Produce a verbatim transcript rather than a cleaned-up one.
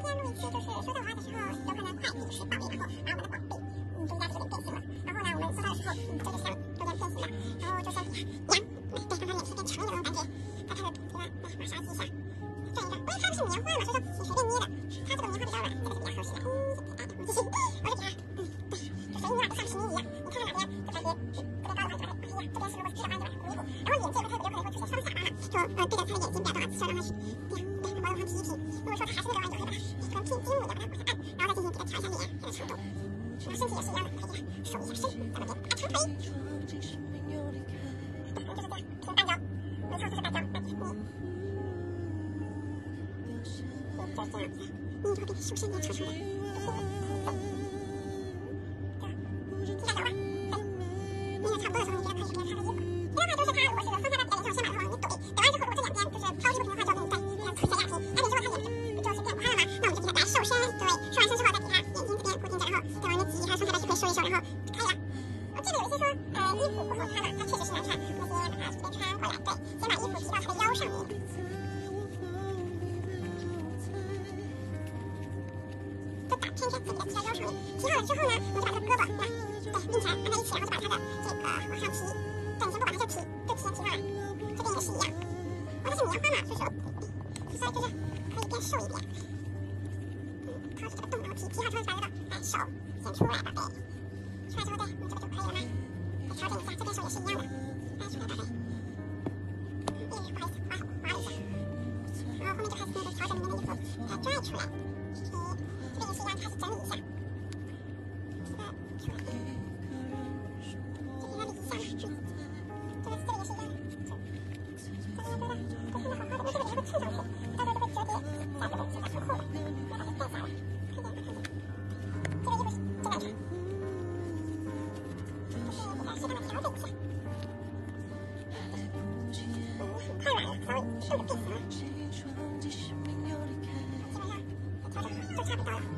天录一期就是说笑话的时候，有可能快递是宝贝，然后把我们的宝贝嗯中间有点变形了。然后呢，我们说到的时候，嗯，这就像有点变形了，然后就像羊，对，让它脸皮变长的那种感觉。它开始这个来马杀鸡一下，转一转，因为它不是棉花嘛，所以说你随便捏的。它这个棉花比较软，这个是比较合适的。嗯，我继续，我就给它，嗯，对，就随意捏吧，就像石泥一样。你看到哪边就感觉嗯特别高的话，就把它，哎呀，这边是如果是直的话，就把它鼓一鼓。然后眼睛有的时候有可能会出现双下巴嘛，就呃对着它的眼睛比较多啊，就让它是这样，对，然后让它提一提。如果说它还是那个弯，就可以把它可能拼筋一样，把它往下按，然后再进行给它调一下脸，给它长度。然后身体也是一样的，可以给它手一下身，在那边把它长腿。对，就是这样，平半招，没错，就是半招，半你。就是这样子，你就会变成修身脸长长的，听下手吧，对，捏的差不多的时候，你觉得可以给它擦个衣服。这样的话就是它，如果是放下在脸上先把它往里怼，怼完之后，如果这两边就是抛出不平的话，就给你再给它推下压平。那你如果它脸就就是变宽了嘛，那我们就给它来瘦身，对，瘦完身之后再给它眼睛这边固定着，然后再往那挤，还有剩下的就可以收一收，然后就可以了。我记得有一些说，呃，衣服不好穿嘛，它确实是难穿，那些把它随便穿过来，对，先把衣服提到它的腰上面。偏偏自己的提到腰上面，提好了之后呢，我们就把这个胳膊来，对，并起来按在一起，然后就把它的这个往上提。对，你先不把它就提，就提前提上来，这边也是一样。哇，它是棉花嘛，所以说，所以就是可以变瘦一点。嗯，靠着这个洞，然后提，提好之后就把这个哎手先出来，宝贝，出来之后对，你这个就可以了嘛。再调整一下，这边手也是一样的，哎，出来，宝贝。哎，不好意思，划划了一下。然后后面就开始那个调整里面的衣服，给它拽出来。这边也是一样，开始整理一下，这个出来，这边要理一下嘛，这个这里也是一样的，这个对的，这拼的好好的，因为这个里面会蹭上去，到时候就会折叠，在这边是在很厚的，要把它盖下来，快点快点，这个衣服真难穿，就是给它适当的调整一下，嗯，太软了，稍微，这个变形了，基本上也调整好，就差不多了。